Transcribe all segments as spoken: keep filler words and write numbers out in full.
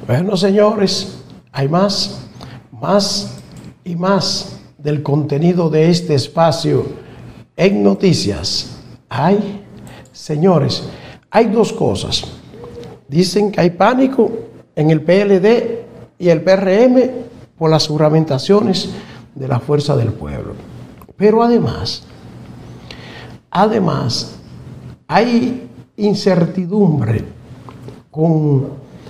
Bueno, señores, hay más, más y más del contenido de este espacio en noticias. Hay, señores, hay dos cosas. Dicen que hay pánico en el P L D y el P R M por las juramentaciones de la Fuerza del Pueblo. Pero además, además, hay incertidumbre con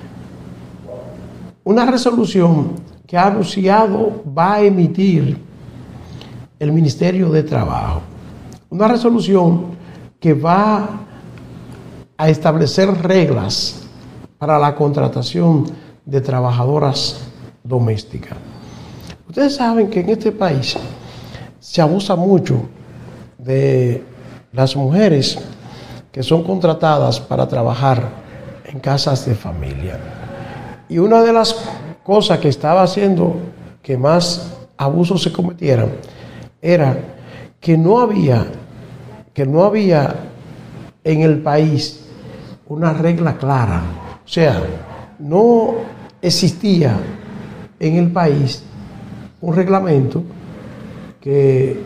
una resolución que ha anunciado va a emitir el Ministerio de Trabajo. Una resolución que va a establecer reglas para la contratación de trabajadoras domésticas. Ustedes saben que en este país se abusa mucho de las mujeres que son contratadas para trabajar en casas de familia. Y una de las cosas que estaba haciendo que más abusos se cometieran era que no había, que no había en el país una regla clara. O sea, no existía en el país un reglamento que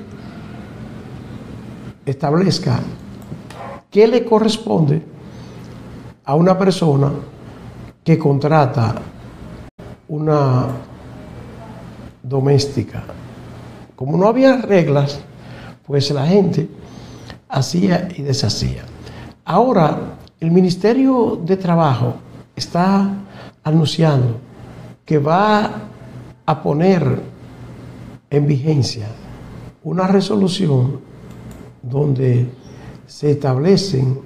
establezca qué le corresponde a una persona que contrata una doméstica. Como no había reglas, pues la gente hacía y deshacía. Ahora, el Ministerio de Trabajo está anunciando que va a poner en vigencia una resolución donde se establecen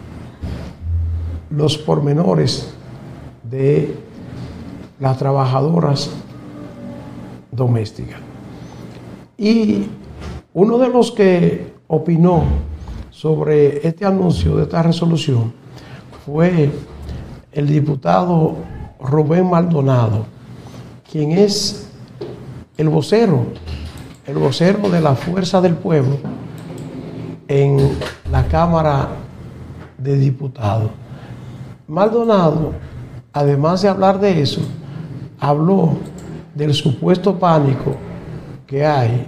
los pormenores de las trabajadoras domésticas. Y uno de los que opinó sobre este anuncio de esta resolución fue el diputado Rubén Maldonado, quien es el vocero, el vocero de la Fuerza del Pueblo en la Cámara de Diputados. Maldonado, además de hablar de eso, habló del supuesto pánico que hay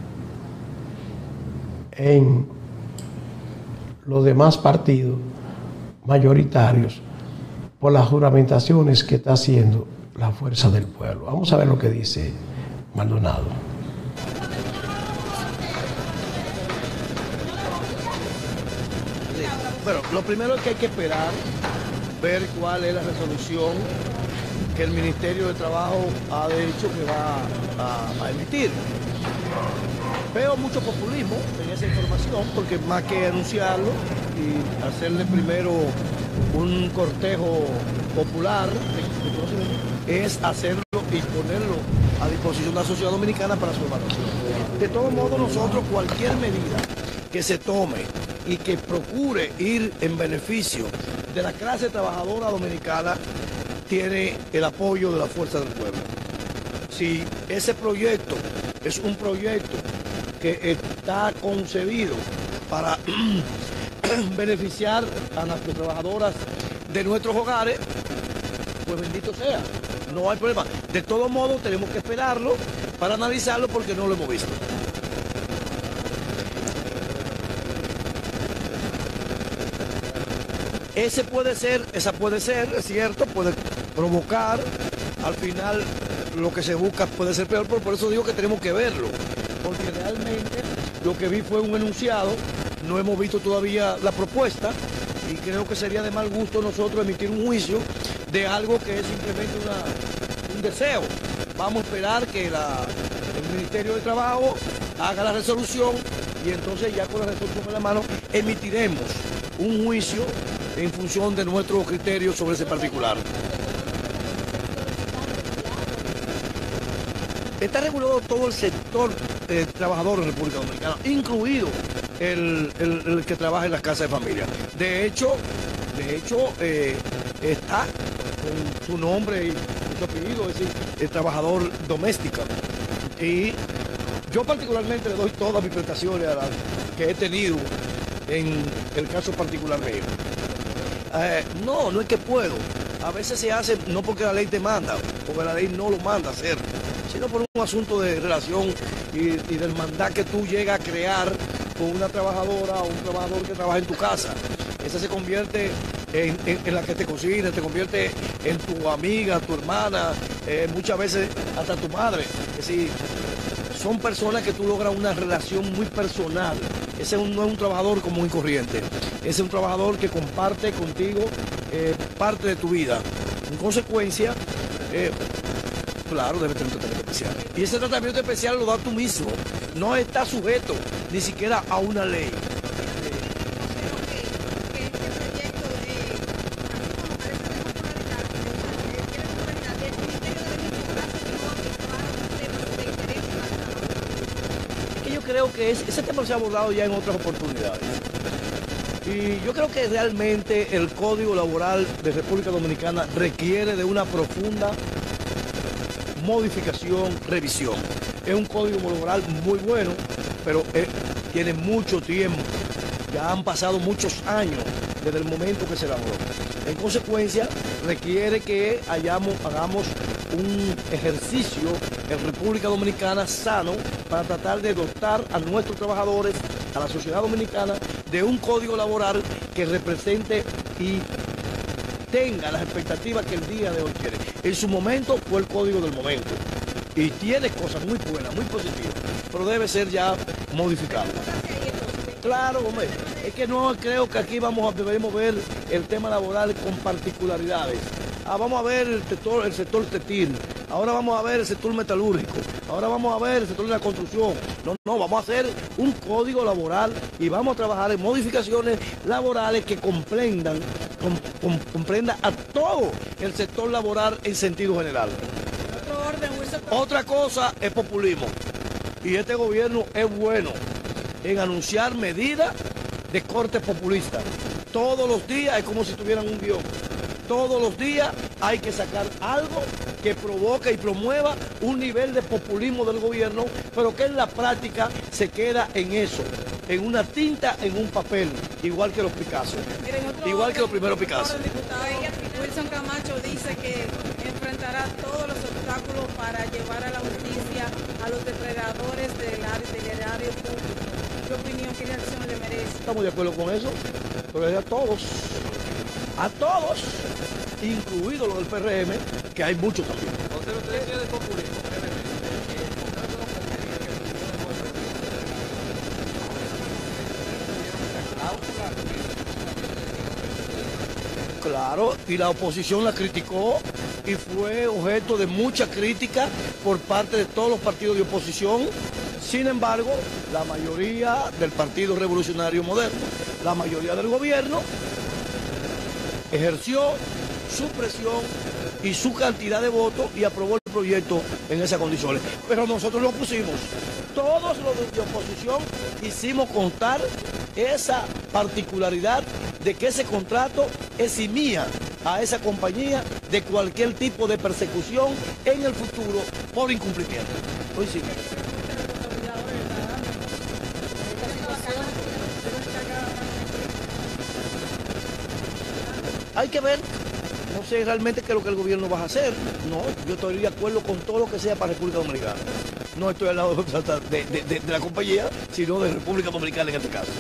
en los demás partidos mayoritarios por las juramentaciones que está haciendo la Fuerza del Pueblo. Vamos a ver lo que dice Maldonado. Bueno, lo primero es que hay que esperar, ver cuál es la resolución que el Ministerio de Trabajo ha dicho que va a, a emitir. Veo mucho populismo en esa información, porque más que anunciarlo y hacerle primero un cortejo popular, es hacerlo y ponerlo a disposición de la sociedad dominicana para su evaluación. De todo modo, nosotros cualquier medida que se tome y que procure ir en beneficio de la clase trabajadora dominicana tiene el apoyo de la Fuerza del Pueblo. Si ese proyecto es un proyecto que está concebido para beneficiar a las trabajadoras de nuestros hogares, pues bendito sea, no hay problema. De todo modo tenemos que esperarlo para analizarlo porque no lo hemos visto. Ese puede ser, esa puede ser, es cierto, puede provocar, al final lo que se busca puede ser peor, pero por eso digo que tenemos que verlo, porque realmente lo que vi fue un enunciado, no hemos visto todavía la propuesta y creo que sería de mal gusto nosotros emitir un juicio de algo que es simplemente una, un deseo. Vamos a esperar que la, el Ministerio de Trabajo haga la resolución y entonces ya con la resolución en la mano emitiremos un juicio en función de nuestros criterios sobre ese particular. Está regulado todo el sector eh, trabajador en República Dominicana, incluido el, el, el que trabaja en las casas de familia. De hecho, de hecho eh, está con su nombre y su apellido, es decir, el trabajador doméstico. Y yo particularmente le doy todas mis prestaciones a las que he tenido en el caso particular mío. Eh, no, no es que puedo, a veces se hace no porque la ley te manda, porque la ley no lo manda a hacer, sino por un asunto de relación y, y del hermandad que tú llegas a crear con una trabajadora o un trabajador que trabaja en tu casa. Esa se convierte en, en, en la que te cocina, te convierte en tu amiga, tu hermana, eh, muchas veces hasta tu madre. Es decir, son personas que tú logras una relación muy personal. Ese no es un trabajador común y corriente. Ese es un trabajador que comparte contigo eh, parte de tu vida. En consecuencia, eh, claro, debe tener un tratamiento especial. Y ese tratamiento especial lo da tú mismo. No está sujeto ni siquiera a una ley. Creo que es, ese tema se ha abordado ya en otras oportunidades. Y yo creo que realmente el Código Laboral de República Dominicana requiere de una profunda modificación, revisión. Es un código laboral muy bueno, pero es, tiene mucho tiempo. Ya han pasado muchos años desde el momento que se elaboró. En consecuencia, requiere que hayamos, hagamos un ejercicio en República Dominicana sano para tratar de dotar a nuestros trabajadores, a la sociedad dominicana, de un código laboral que represente y tenga las expectativas que el día de hoy quiere. En su momento fue el código del momento y tiene cosas muy buenas, muy positivas, pero debe ser ya modificado. Claro, hombre, es que no creo que aquí vamos a, debemos ver el tema laboral con particularidades. Ah, vamos a ver el sector, el sector textil, ahora vamos a ver el sector metalúrgico, ahora vamos a ver el sector de la construcción. No, no, vamos a hacer un código laboral y vamos a trabajar en modificaciones laborales que comprendan, com, com, comprendan a todo el sector laboral en sentido general. Otro orden, Otra cosa es populismo. Y este gobierno es bueno en anunciar medidas de corte populista. Todos los días es como si tuvieran un guión. Todos los días hay que sacar algo que provoque y promueva un nivel de populismo del gobierno, pero que en la práctica se queda en eso, en una tinta, en un papel, igual que los Picasso, igual orden, que los primeros Picasso. El diputado Wilson Camacho dice que enfrentará todos los obstáculos para llevar a la justicia a los depredadores del erario público. ¿Qué opinión, qué reacción le merece? Estamos de acuerdo con eso, pero es a todos, a todos, incluidos los del P R M, que hay muchos también. Entonces, ¿usted decía de populismo? Claro, y la oposición la criticó y fue objeto de mucha crítica por parte de todos los partidos de oposición. Sin embargo, la mayoría del Partido Revolucionario Moderno, la mayoría del gobierno, ejerció su presión y su cantidad de votos y aprobó el proyecto en esas condiciones. Pero nosotros lo pusimos. Todos los de oposición hicimos constar esa particularidad de que ese contrato eximía a esa compañía de cualquier tipo de persecución en el futuro por incumplimiento. Lo hicimos. Hay que ver, no sé realmente qué es lo que el gobierno va a hacer. No, yo estoy de acuerdo con todo lo que sea para República Dominicana. No estoy al lado de, de, de, de la compañía, sino de República Dominicana en este caso.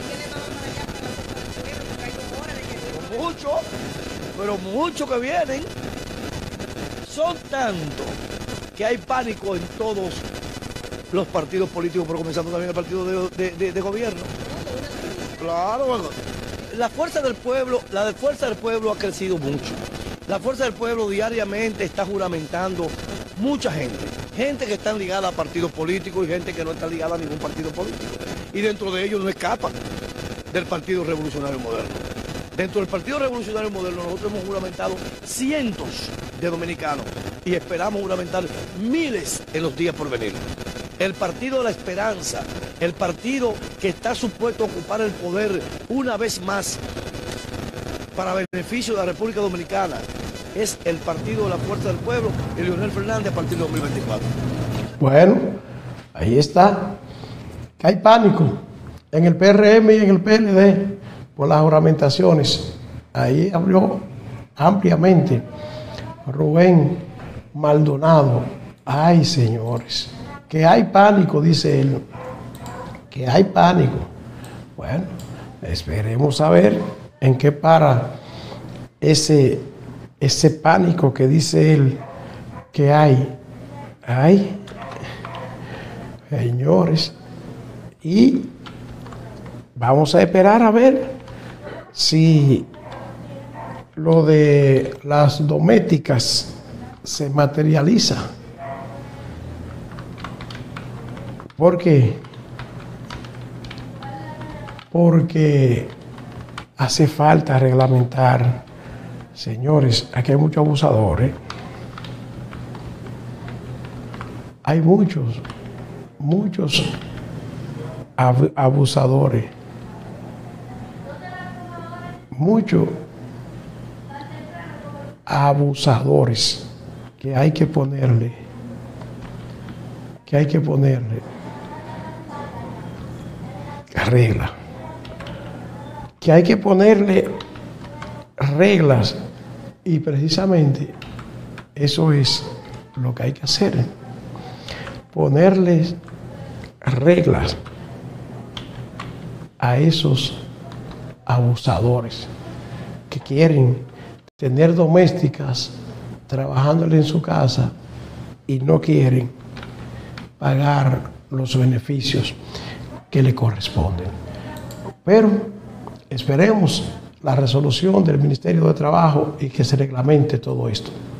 Muchos, pero muchos que vienen. Son tantos que hay pánico en todos los partidos políticos, pero comenzando también el partido de, de, de, de gobierno. Claro, bueno. La fuerza del pueblo, la fuerza del pueblo ha crecido mucho. La fuerza del pueblo diariamente está juramentando mucha gente. Gente que está ligada a partidos políticos y gente que no está ligada a ningún partido político. Y dentro de ellos no escapan del Partido Revolucionario Moderno. Dentro del Partido Revolucionario Moderno nosotros hemos juramentado cientos de dominicanos y esperamos juramentar miles en los días por venir. El Partido de la Esperanza, el partido que está supuesto a ocupar el poder una vez más para beneficio de la República Dominicana, es el Partido de la Fuerza del Pueblo y Leonel Fernández a partir de dos mil veinticuatro. Bueno, ahí está. Que hay pánico en el P R M y en el P L D por las juramentaciones. Ahí abrió ampliamente Rubén Maldonado. Ay, señores, que hay pánico, dice él, que hay pánico. Bueno, esperemos a ver en qué para ese, ese pánico que dice él que hay. Hay, señores, y vamos a esperar a ver si lo de las domésticas se materializa. ¿Por qué? Porque hace falta reglamentar. Señores, aquí hay muchos abusadores. Hay muchos, muchos ab- abusadores. Muchos abusadores que hay que ponerle, que hay que ponerle regla, que hay que ponerle reglas, y precisamente eso es lo que hay que hacer, ponerles reglas a esos abusadores que quieren tener domésticas trabajándole en su casa y no quieren pagar los beneficios que le corresponden. Pero esperemos la resolución del Ministerio de Trabajo y que se reglamente todo esto.